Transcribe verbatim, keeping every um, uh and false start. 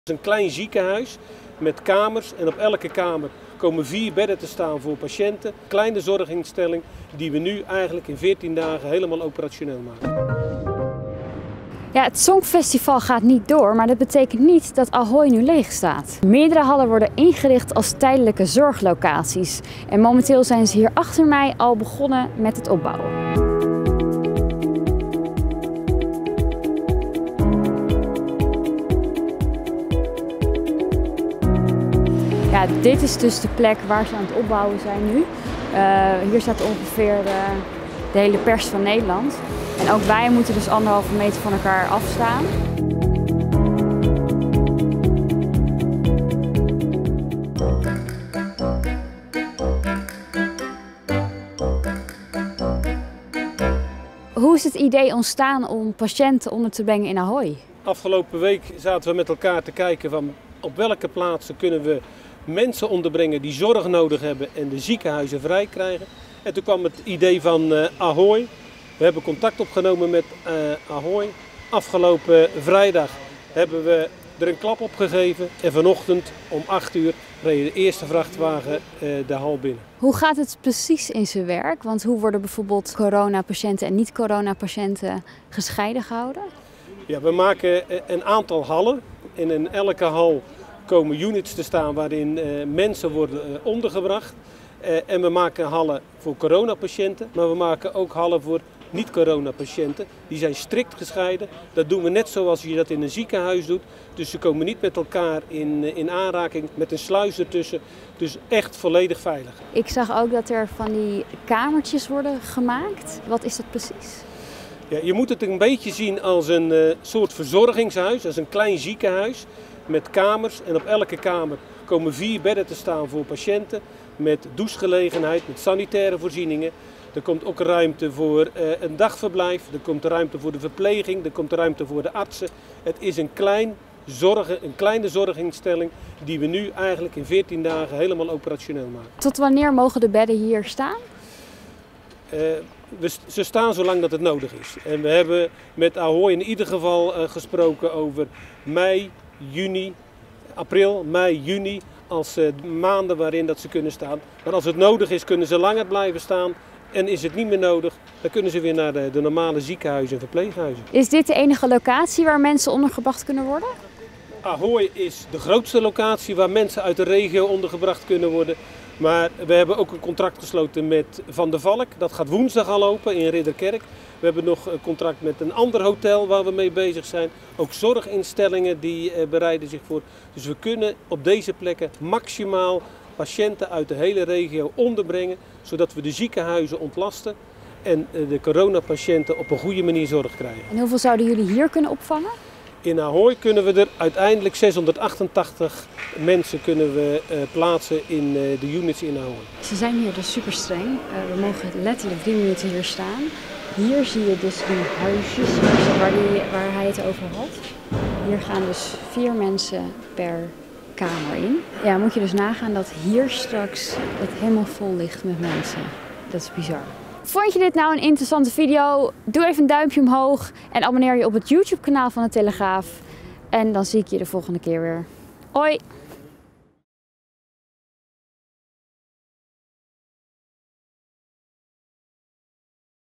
Het is een klein ziekenhuis met kamers en op elke kamer komen vier bedden te staan voor patiënten. Kleine zorginstelling die we nu eigenlijk in veertien dagen helemaal operationeel maken. Ja, het Songfestival gaat niet door, maar dat betekent niet dat Ahoy nu leeg staat. Meerdere hallen worden ingericht als tijdelijke zorglocaties. En momenteel zijn ze hier achter mij al begonnen met het opbouwen. Ja, dit is dus de plek waar ze aan het opbouwen zijn nu. Uh, hier staat ongeveer de, de hele pers van Nederland. En ook wij moeten dus anderhalve meter van elkaar afstaan. Hoe is het idee ontstaan om patiënten onder te brengen in Ahoy? Afgelopen week zaten we met elkaar te kijken van op welke plaatsen kunnen we mensen onderbrengen die zorg nodig hebben en de ziekenhuizen vrij krijgen. En toen kwam het idee van uh, Ahoy. We hebben contact opgenomen met uh, Ahoy. Afgelopen vrijdag hebben we er een klap op gegeven. En vanochtend om acht uur reed de eerste vrachtwagen uh, de hal binnen. Hoe gaat het precies in zijn werk? Want hoe worden bijvoorbeeld coronapatiënten en niet-coronapatiënten gescheiden gehouden? Ja, we maken een aantal hallen. En in elke hal komen units te staan waarin uh, mensen worden uh, ondergebracht. Uh, en we maken hallen voor coronapatiënten, maar we maken ook hallen voor niet-coronapatiënten. Die zijn strikt gescheiden. Dat doen we net zoals je dat in een ziekenhuis doet. Dus ze komen niet met elkaar in, in aanraking, met een sluis ertussen. Dus echt volledig veilig. Ik zag ook dat er van die kamertjes worden gemaakt. Wat is dat precies? Ja, je moet het een beetje zien als een uh, soort verzorgingshuis, als een klein ziekenhuis met kamers. En op elke kamer komen vier bedden te staan voor patiënten met douchegelegenheid, met sanitaire voorzieningen. Er komt ook ruimte voor uh, een dagverblijf, er komt ruimte voor de verpleging, er komt ruimte voor de artsen. Het is een, klein zorgen, een kleine zorginstelling die we nu eigenlijk in veertien dagen helemaal operationeel maken. Tot wanneer mogen de bedden hier staan? Uh, we, ze staan zolang dat het nodig is. En we hebben met Ahoy in ieder geval uh, gesproken over mei, juni, april, mei, juni als uh, maanden waarin dat ze kunnen staan. Maar als het nodig is kunnen ze langer blijven staan. En is het niet meer nodig, dan kunnen ze weer naar de, de normale ziekenhuizen en verpleeghuizen. Is dit de enige locatie waar mensen ondergebracht kunnen worden? Ahoy is de grootste locatie waar mensen uit de regio ondergebracht kunnen worden. Maar we hebben ook een contract gesloten met Van der Valk. Dat gaat woensdag al open in Ridderkerk. We hebben nog een contract met een ander hotel waar we mee bezig zijn. Ook zorginstellingen die bereiden zich voor. Dus we kunnen op deze plekken maximaal patiënten uit de hele regio onderbrengen, zodat we de ziekenhuizen ontlasten en de coronapatiënten op een goede manier zorg krijgen. En hoeveel zouden jullie hier kunnen opvangen? In Ahoy kunnen we er uiteindelijk zeshonderdachtentachtig mensen kunnen we, uh, plaatsen in uh, de units in Ahoy. Ze zijn hier dus super streng. Uh, we mogen letterlijk drie minuten hier staan. Hier zie je dus die huisjes waar, die, waar hij het over had. Hier gaan dus vier mensen per kamer in. Ja, moet je dus nagaan dat hier straks het helemaal vol ligt met mensen. Dat is bizar. Vond je dit nou een interessante video? Doe even een duimpje omhoog en abonneer je op het YouTube kanaal van de Telegraaf. En dan zie ik je de volgende keer weer. Hoi!